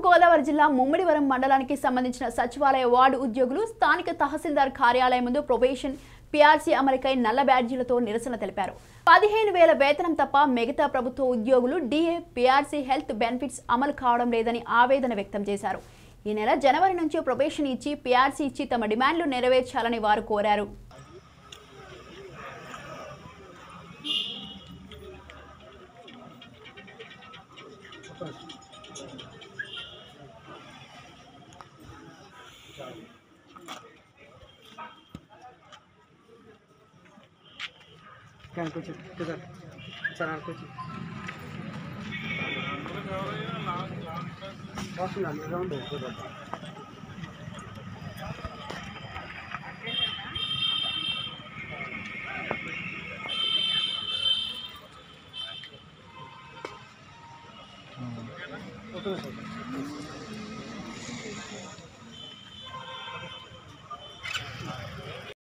తూర్పుగోదావరి జిల్లా ముమ్మిడివరం మండలానికి సంబంధించిన సచివాలయ వార్డు ఉద్యోగులు స్థానిక తహసీల్దార్ కార్యాలయం ముందు ప్రొబేషన్ పీఆర్సీ అమలుకై నల్ల బ్యాడ్జీలతో నిరసన తెలిపారు. 15,000 వేతనం తప్ప మిగతా ప్రభుత్వ ఉద్యోగులు డిఏ, పీఆర్సీ, హెల్త్ బెనిఫిట్స్ అమలు కావడం లేదని ఆవేదన వ్యక్తం చేశారు. ఈ నెల జనవరి నుంచి ప్రొబేషన్ ఇచ్చి పీఆర్సీ ఇచ్చి తమ డిమాండ్లు నెరవేర్చాలని వారు కోరారు. क्या कुछ किधर चला कुछ बहुत लंबा राउंड है तो